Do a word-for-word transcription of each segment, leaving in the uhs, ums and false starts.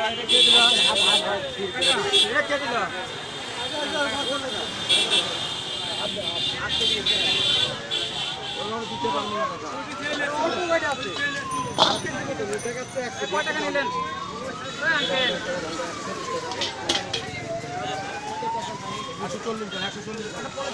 একশো চল্লিশ একশো চল্লিশ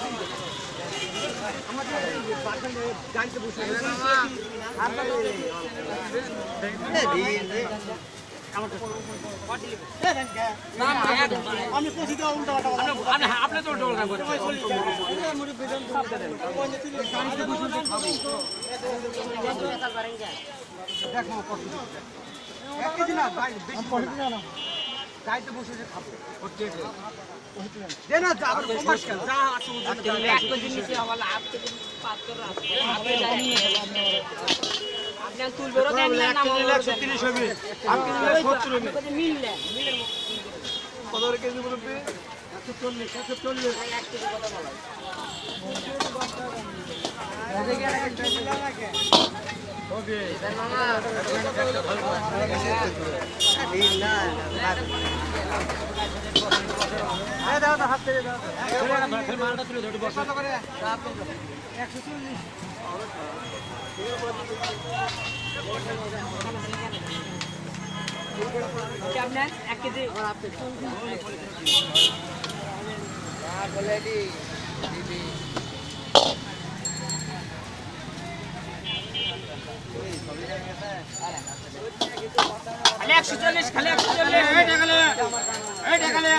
আমি পৌঁছে দেওয়া উল্টা আপনি তো উল্টা গাড়িতে বসে খাবো দেনা আবার কমাস কেন যা এক কেজি নিচে হওয়ালা আট কেজি পাঁচ করে আপনি তুলবেরও দেন না একশো তিরিশ হবে আপনি সত্তর হবে মিললে মিলের কত কেজি বলবে একশো চল্লিশ একশো চল্লিশ এক কেজি কত বলা ওকে মামা না এই দাও দাও হাত ধরে দাও এই মালটা তুলে ধরে বসো কত করে একশো চল্লিশ কি আপনি এক কেজি আর আপনি হ্যাঁ বলে দি দিদি খালি একশো চল্লিশ খালি একশো চল্লিশ এই টাকালে এই টাকালে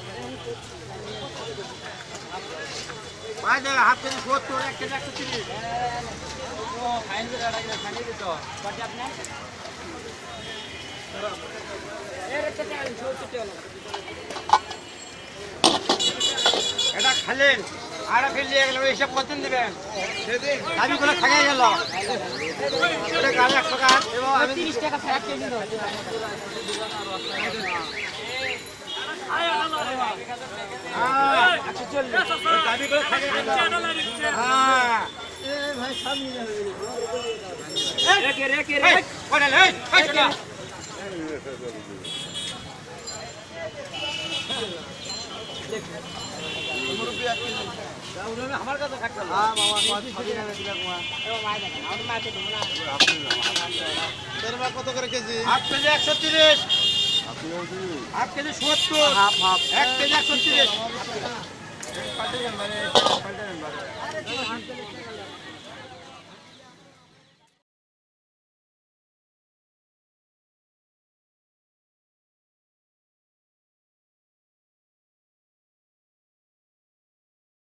ভাই হাত থেকে সত্তর এক কেজি একশো তিরিশ ও ফাইন করে টাকা খালি দিত কত আপনি এটা খালেন আর ফেলে গেল এইসব কত দেবেন আমি কোনো খাইয়ে গেল এটা গাল একশো টাকা এবং আমি তিরিশ টাকা এক কেজি দাও একশো চল্লিশ দাবি করে খাইয়ে গেল হ্যাঁ ভাই সামনে রেখে রেখে রেখে ওরে এই ছোটা আমার কাছে থাকতে হ্যাঁ মামা কত করে কেজি হাফ কেজি একশো তিরিশ হাফ কেজি সত্তর এক কেজি একশো তিরিশ